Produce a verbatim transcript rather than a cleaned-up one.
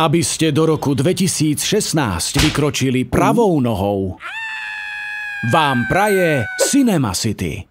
aby ste do roku dvetisícšestnásť vykročili pravou nohou. Vám praje Cinema City.